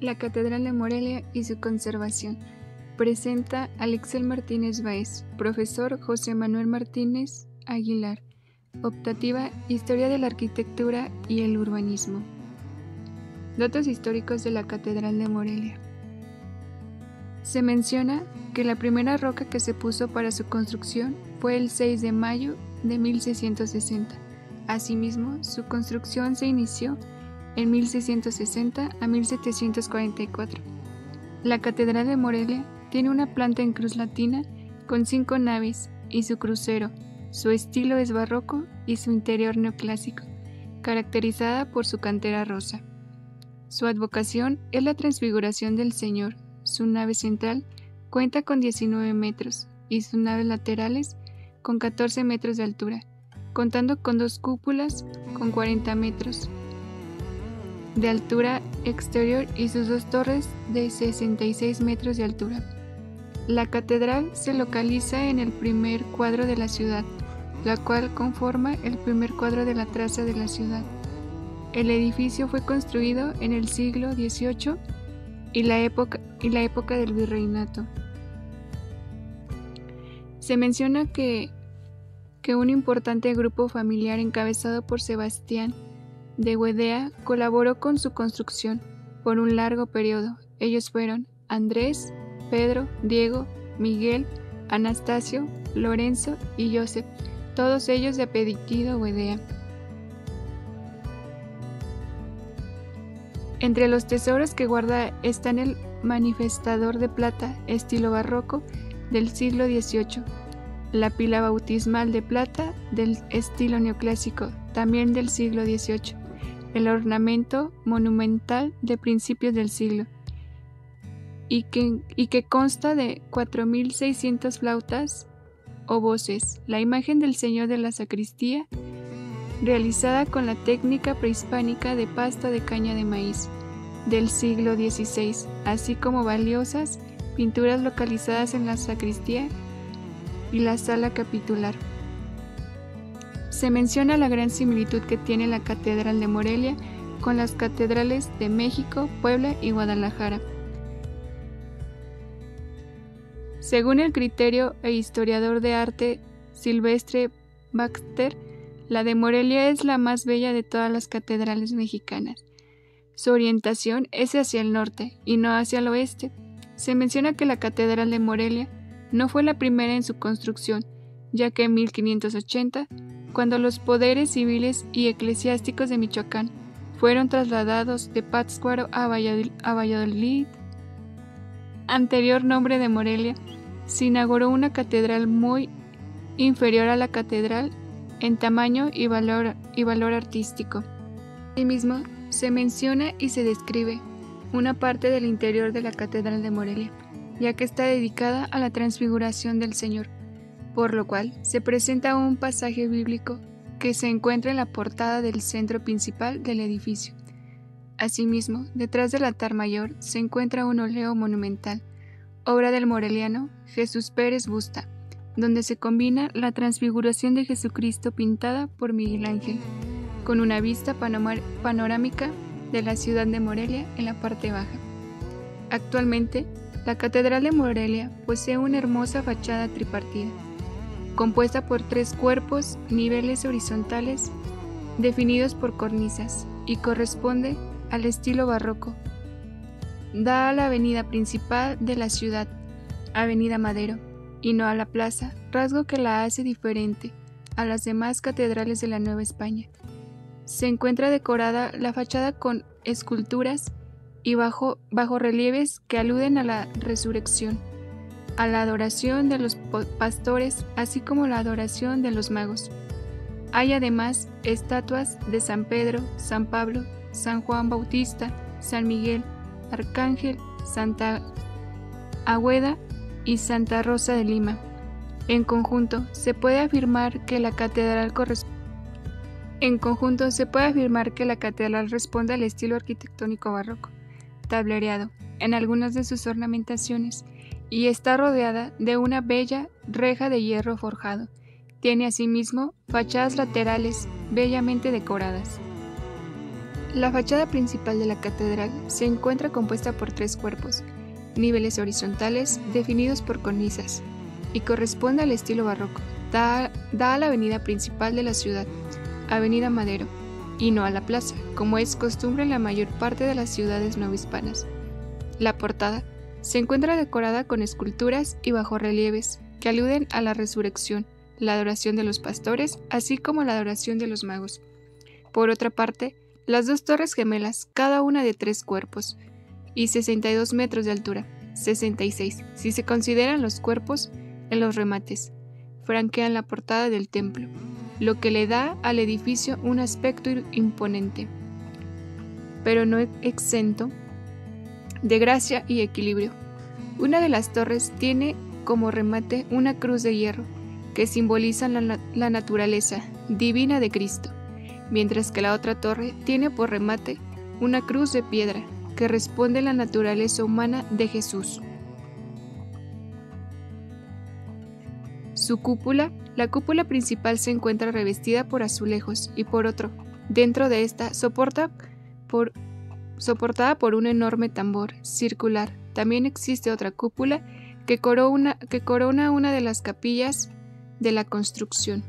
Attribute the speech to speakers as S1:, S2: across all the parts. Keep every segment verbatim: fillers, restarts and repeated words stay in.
S1: La Catedral de Morelia y su conservación. Presenta Alexel Martínez Báez, profesor José Manuel Martínez Aguilar. Optativa, Historia de la Arquitectura y el Urbanismo. Datos históricos de la Catedral de Morelia. Se menciona que la primera roca que se puso para su construcción fue el seis de mayo de mil seiscientos sesenta. Asimismo, su construcción se inició en mil seiscientos sesenta a mil setecientos cuarenta y cuatro. La Catedral de Morelia tiene una planta en cruz latina con cinco naves y su crucero. Su estilo es barroco y su interior neoclásico, caracterizada por su cantera rosa. Su advocación es la Transfiguración del Señor. Su nave central cuenta con diecinueve metros y sus naves laterales con catorce metros de altura, contando con dos cúpulas con cuarenta metros de altura exterior y sus dos torres de sesenta y seis metros de altura. La catedral se localiza en el primer cuadro de la ciudad, la cual conforma el primer cuadro de la traza de la ciudad. El edificio fue construido en el siglo dieciocho y la época, y la época del virreinato. Se menciona que, que un importante grupo familiar encabezado por Sebastián de Guedea colaboró con su construcción por un largo periodo. Ellos fueron Andrés, Pedro, Diego, Miguel, Anastasio, Lorenzo y Joseph, todos ellos de apellido Guedea. Entre los tesoros que guarda están el manifestador de plata estilo barroco del siglo dieciocho, la pila bautismal de plata del estilo neoclásico también del siglo dieciocho, el ornamento monumental de principios del siglo, y que, y que consta de cuatro mil seiscientas flautas o voces, la imagen del Señor de la sacristía, realizada con la técnica prehispánica de pasta de caña de maíz del siglo dieciséis, así como valiosas pinturas localizadas en la sacristía y la sala capitular. Se menciona la gran similitud que tiene la Catedral de Morelia con las catedrales de México, Puebla y Guadalajara. Según el criterio e historiador de arte Silvestre Baxter, la de Morelia es la más bella de todas las catedrales mexicanas. Su orientación es hacia el norte y no hacia el oeste. Se menciona que la Catedral de Morelia no fue la primera en su construcción, ya que en mil quinientos ochenta, cuando los poderes civiles y eclesiásticos de Michoacán fueron trasladados de Pátzcuaro a Valladolid, a Valladolid, anterior nombre de Morelia, se inauguró una catedral muy inferior a la catedral en tamaño y valor, y valor artístico. Asimismo, se menciona y se describe una parte del interior de la Catedral de Morelia, ya que está dedicada a la Transfiguración del Señor, por lo cual se presenta un pasaje bíblico que se encuentra en la portada del centro principal del edificio. Asimismo, detrás del altar mayor se encuentra un óleo monumental, obra del moreliano Jesús Pérez Busta, donde se combina la Transfiguración de Jesucristo pintada por Miguel Ángel, con una vista panorámica de la ciudad de Morelia en la parte baja. Actualmente, la Catedral de Morelia posee una hermosa fachada tripartida, compuesta por tres cuerpos, niveles horizontales, definidos por cornisas, y corresponde al estilo barroco. Da a la avenida principal de la ciudad, Avenida Madero, y no a la plaza, rasgo que la hace diferente a las demás catedrales de la Nueva España. Se encuentra decorada la fachada con esculturas y bajo, bajorrelieves que aluden a la resurrección, a la adoración de los pastores, así como la adoración de los magos. Hay además estatuas de San Pedro, San Pablo, San Juan Bautista, San Miguel, Arcángel, Santa Águeda y Santa Rosa de Lima. En conjunto, se puede afirmar que la catedral corresponde En conjunto, se puede afirmar que la catedral responde al estilo arquitectónico barroco, tablereado en algunas de sus ornamentaciones, y está rodeada de una bella reja de hierro forjado. Tiene asimismo fachadas laterales bellamente decoradas. La fachada principal de la catedral se encuentra compuesta por tres cuerpos, niveles horizontales definidos por cornisas, y corresponde al estilo barroco. Da, da a la avenida principal de la ciudad, Avenida Madero, y no a la plaza, como es costumbre en la mayor parte de las ciudades novohispanas. La portada se encuentra decorada con esculturas y bajorrelieves que aluden a la resurrección, la adoración de los pastores, así como la adoración de los magos. Por otra parte, las dos torres gemelas, cada una de tres cuerpos y sesenta y dos metros de altura, sesenta y seis, si se consideran los cuerpos en los remates, franquean la portada del templo, lo que le da al edificio un aspecto imponente, pero no exento de gracia y equilibrio. Una de las torres tiene como remate una cruz de hierro que simboliza la, la naturaleza divina de Cristo, mientras que la otra torre tiene por remate una cruz de piedra que responde a la naturaleza humana de Jesús. Su cúpula, la cúpula principal se encuentra revestida por azulejos y por otro, dentro de esta, soporta por, soportada por un enorme tambor circular. También existe otra cúpula que corona, que corona una de las capillas de la construcción.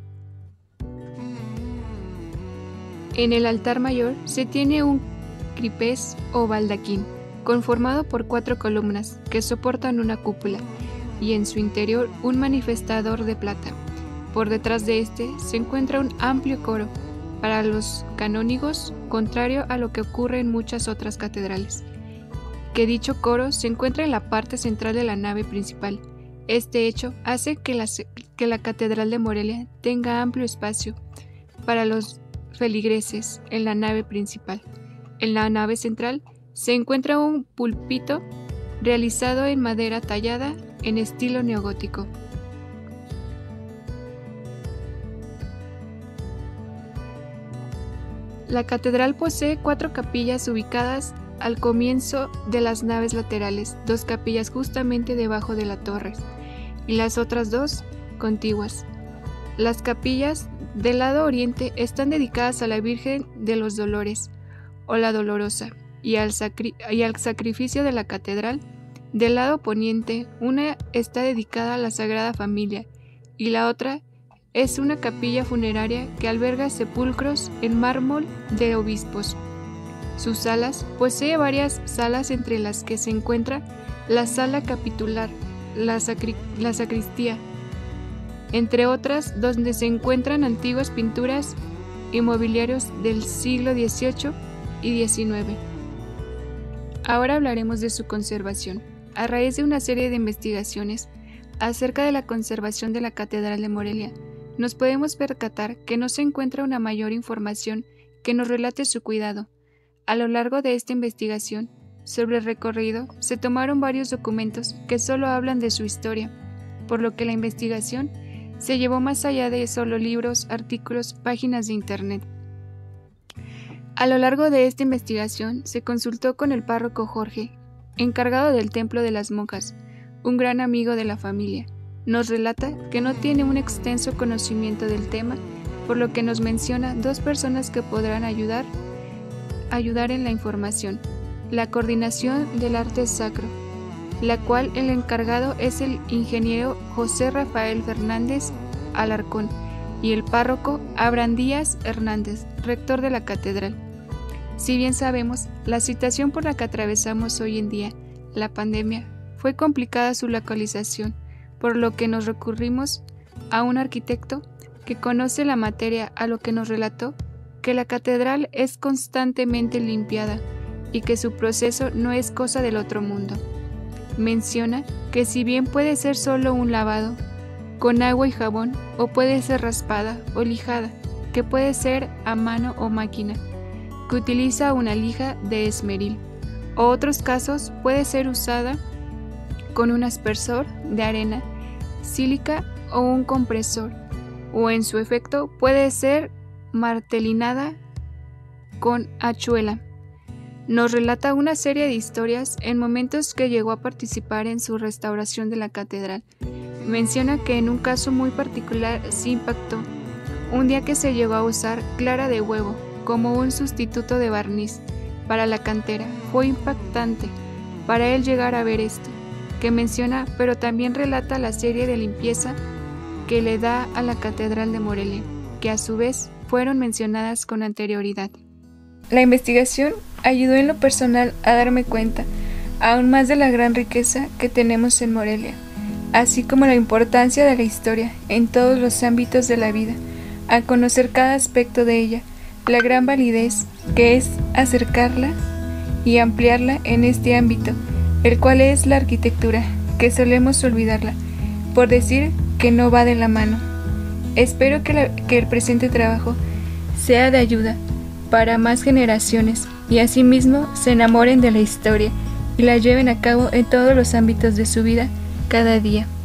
S1: En el altar mayor se tiene un cripés o baldaquín, conformado por cuatro columnas que soportan una cúpula, y en su interior un manifestador de plata. Por detrás de este se encuentra un amplio coro para los canónigos, contrario a lo que ocurre en muchas otras catedrales, que dicho coro se encuentra en la parte central de la nave principal. Este hecho hace que la, que la Catedral de Morelia tenga amplio espacio para los feligreses en la nave principal. En la nave central se encuentra un púlpito realizado en madera tallada en estilo neogótico. La catedral posee cuatro capillas ubicadas al comienzo de las naves laterales, dos capillas justamente debajo de la torre y las otras dos contiguas. Las capillas del lado oriente están dedicadas a la Virgen de los Dolores o la Dolorosa y al, sacri- y al sacrificio de la catedral. Del lado poniente, una está dedicada a la Sagrada Familia y la otra es una capilla funeraria que alberga sepulcros en mármol de obispos. Sus salas posee varias salas, entre las que se encuentra la sala capitular, la, sacri- la sacristía, entre otras, donde se encuentran antiguas pinturas y mobiliarios del siglo dieciocho y diecinueve. Ahora hablaremos de su conservación. A raíz de una serie de investigaciones acerca de la conservación de la Catedral de Morelia, nos podemos percatar que no se encuentra una mayor información que nos relate su cuidado. A lo largo de esta investigación sobre el recorrido, se tomaron varios documentos que solo hablan de su historia, por lo que la investigación se llevó más allá de solo libros, artículos, páginas de internet. A lo largo de esta investigación se consultó con el párroco Jorge, encargado del Templo de las Monjas, un gran amigo de la familia. Nos relata que no tiene un extenso conocimiento del tema, por lo que nos menciona dos personas que podrán ayudar, ayudar en la información. La coordinación del arte sacro, la cual el encargado es el ingeniero José Rafael Fernández Alarcón, y el párroco Abraham Díaz Hernández, rector de la catedral. Si bien sabemos, la situación por la que atravesamos hoy en día, la pandemia, fue complicada su localización, por lo que nos recurrimos a un arquitecto que conoce la materia, a lo que nos relató que la catedral es constantemente limpiada y que su proceso no es cosa del otro mundo. Menciona que si bien puede ser solo un lavado con agua y jabón, o puede ser raspada o lijada, que puede ser a mano o máquina, que utiliza una lija de esmeril, o otros casos puede ser usada con un aspersor de arena, sílica o un compresor, o en su efecto puede ser martelinada con hachuela. Nos relata una serie de historias en momentos que llegó a participar en su restauración de la catedral. Menciona que en un caso muy particular se impactó, un día que se llegó a usar clara de huevo como un sustituto de barniz para la cantera. Fue impactante para él llegar a ver esto, que menciona, pero también relata la serie de limpieza que le da a la Catedral de Morelia, que a su vez fueron mencionadas con anterioridad. La investigación ayudó en lo personal a darme cuenta aún más de la gran riqueza que tenemos en Morelia, así como la importancia de la historia en todos los ámbitos de la vida, a conocer cada aspecto de ella, la gran validez que es acercarla y ampliarla en este ámbito, el cual es la arquitectura, que solemos olvidarla, por decir que no va de la mano. Espero que, la, que el presente trabajo sea de ayuda para más generaciones y asimismo se enamoren de la historia y la lleven a cabo en todos los ámbitos de su vida cada día.